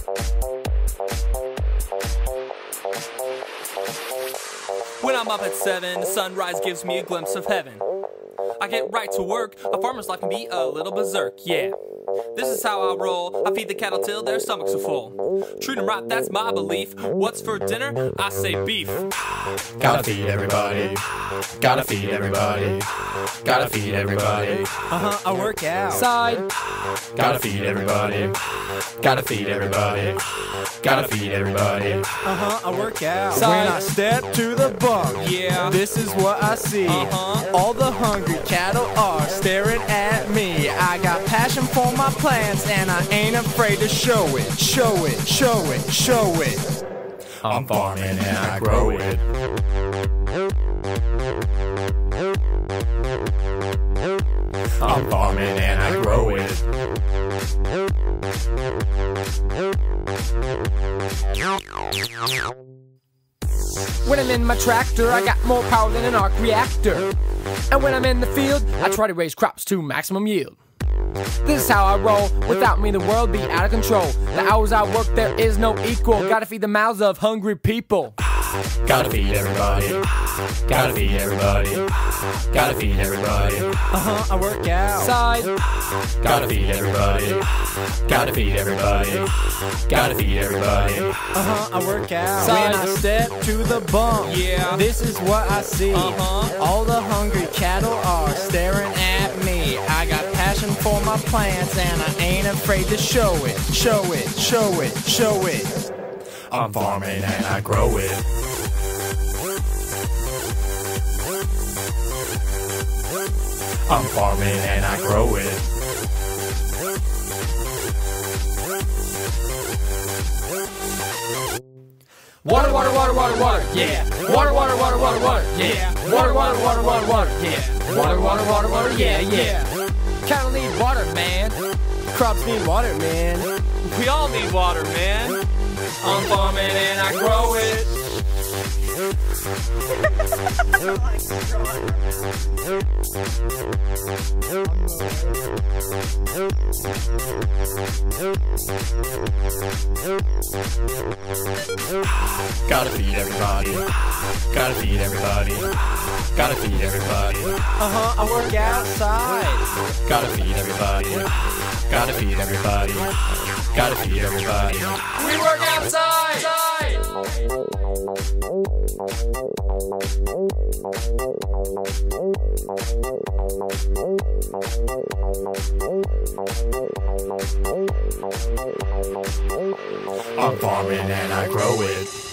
When I'm up at 7, the sunrise gives me a glimpse of heaven. I get right to work, a farmer's life can be a little berserk, yeah. This is how I roll, I feed the cattle till their stomachs are full. Treat them right, that's my belief. What's for dinner? I say beef. Gotta feed everybody. Gotta feed everybody. Gotta feed everybody. I work out. Side. Gotta feed everybody. Gotta feed everybody. Gotta feed everybody. I work out. Side. When I step to the bunk, Yeah. this is what I see. All the hungry cattle are staring at me. I got passion for my plants and I ain't afraid to show it. Show it, show it, show it. I'm farming and I grow it. I'm farming and I grow it. When I'm in my tractor, I got more power than an arc reactor. And when I'm in the field, I try to raise crops to maximum yield. This is how I roll. Without me, the world be out of control. The hours I work, there is no equal. Gotta feed the mouths of hungry people. Gotta feed everybody. Gotta feed everybody. Gotta feed everybody. I work out. Side. Gotta feed everybody. Gotta feed everybody. Gotta feed everybody. I work out. Side. When I step to the bunk, Yeah. this is what I see. All the hungry cattle are staring at me. I got passion for my plants and I ain't afraid to show it. Show it, show it, show it. I'm farming and I grow it. I'm farming and I grow it. Water, water, water, water, water, yeah. Water, water, water, water, water, yeah. Water, water, water, water, water, yeah. Water, water, water, water, yeah, yeah. Cattle need water, man. Crops need water, man. We all need water, man. I'm farming and I grow it. Gotta feed everybody. Gotta feed everybody. Gotta feed everybody. I work outside. Gotta feed everybody. Gotta feed everybody. Gotta feed everybody. We work outside. I'm farming and I grow it.